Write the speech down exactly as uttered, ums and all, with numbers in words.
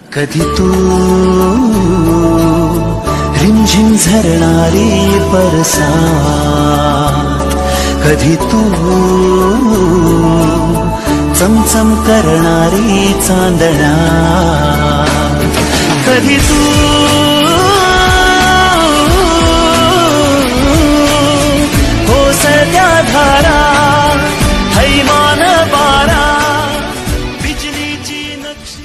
कधी तू रिमझिम झरणारी बरसात, कधी तू चमचम करणारी चांदणा, कधी तू